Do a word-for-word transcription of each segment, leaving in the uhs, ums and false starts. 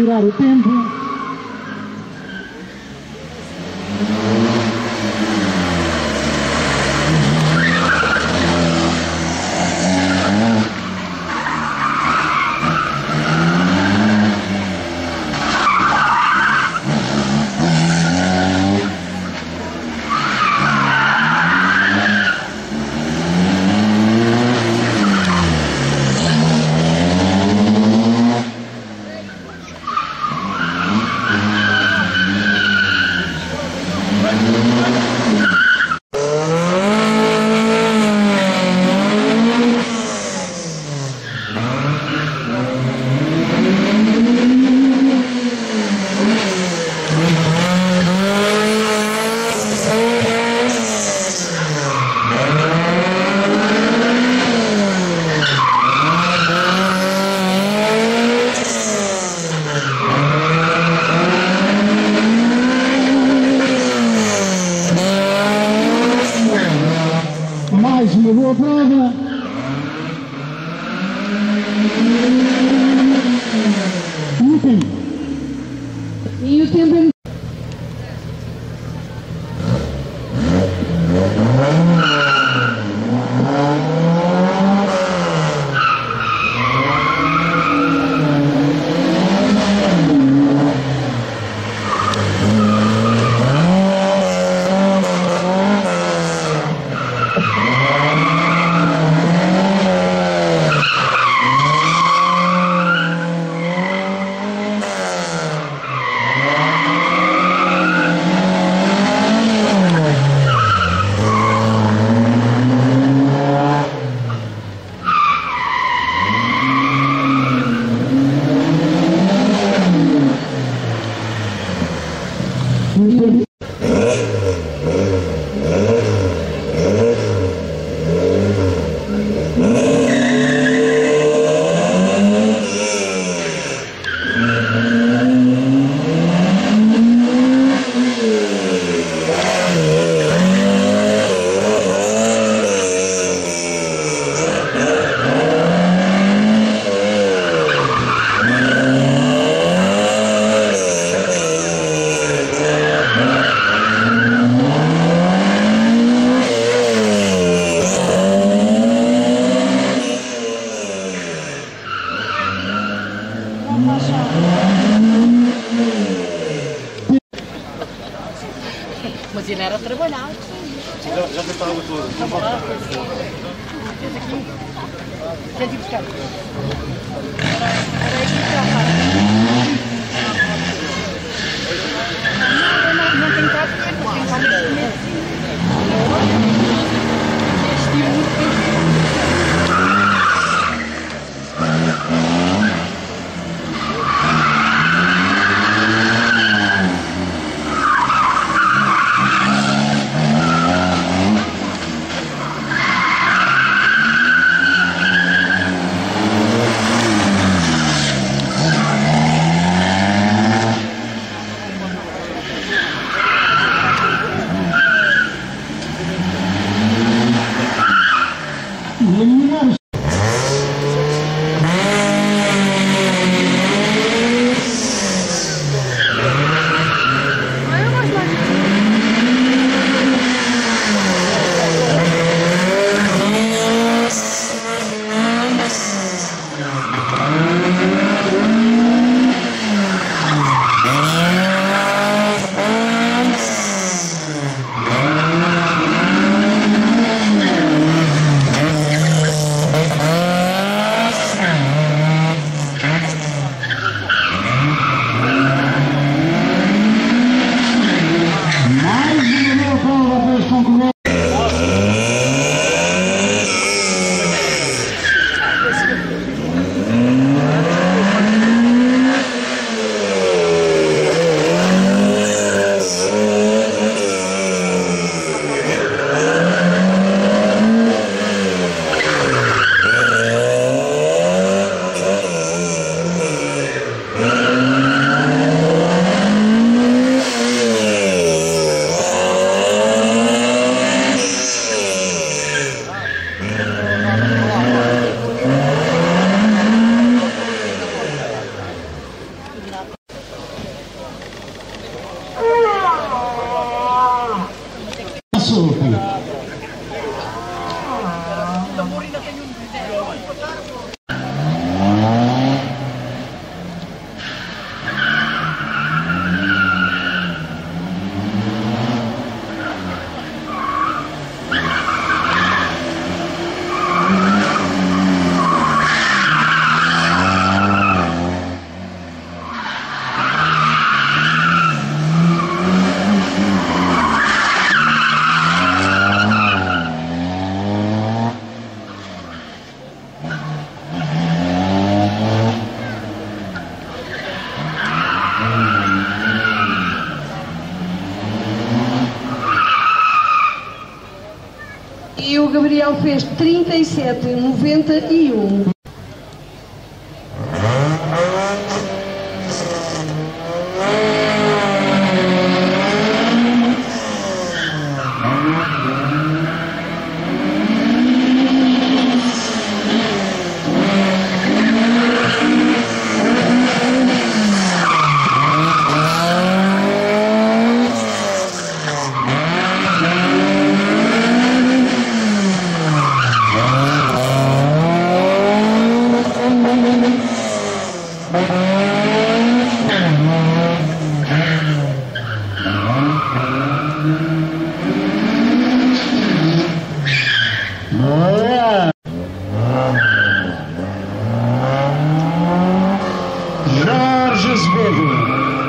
prolongar o tempo. Mais uma boa prova. E o tempo? E o tempo é... Mas ele era trabalhado. Já, já tentava tudo. Não pode. Esse aqui. Já tive buscar. Era, era aqui que eu não, não tenho cá porque tem cá muito medo. Este tipo muito tempo. o Gabriel fez trinta e sete vírgula noventa e um. Jorge Azevedo.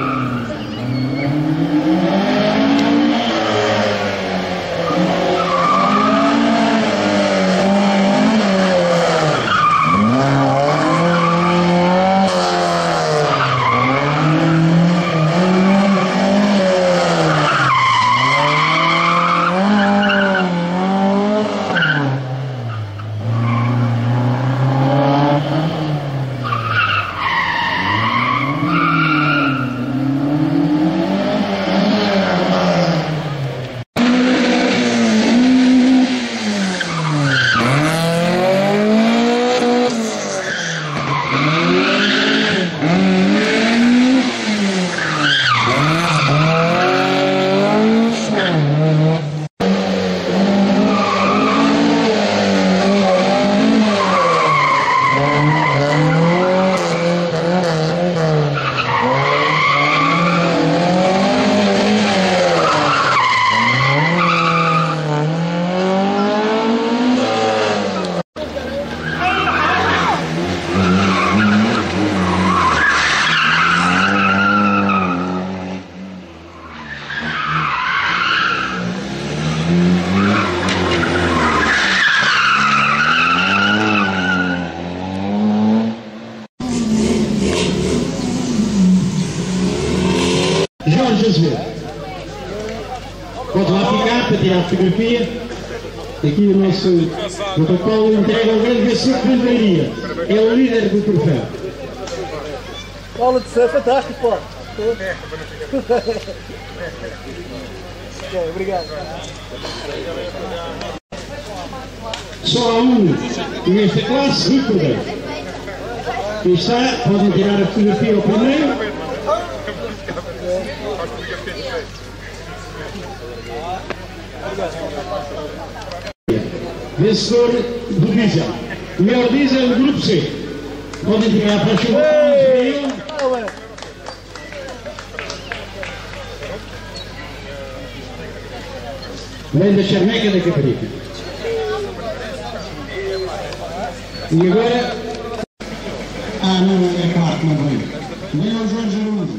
Jorge Azevedo. Pode lá ficar para tirar a fotografia. Aqui o nosso protocolo entrega ao grande vencedor de Leiria. É o líder do troféu. Aula de surf fantástico, pô. Ok, obrigado. Só há um nesta classe, Rui Cordeiro. Aqui está, podem tirar a fotografia ao primeiro. Vencedor do diesel. O melhor diesel do grupo C. Podem tirar para a chuva. Vem da charneca da Caparica. E agora... Ah, não, é claro que não vem. Vem ao Jorge Azevedo.